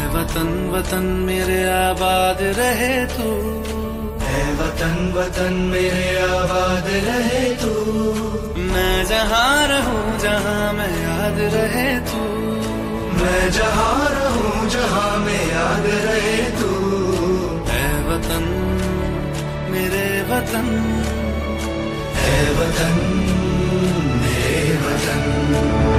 वतन वतन मेरे आबाद रहे तू, है वतन वतन मेरे आबाद रहे तू। मैं जहाँ रहूं जहाँ मैं याद रहे तू, मैं जहाँ रहूं जहाँ मैं याद रहे तू। है वतन मेरे वतन, है वतन मेरे वतन।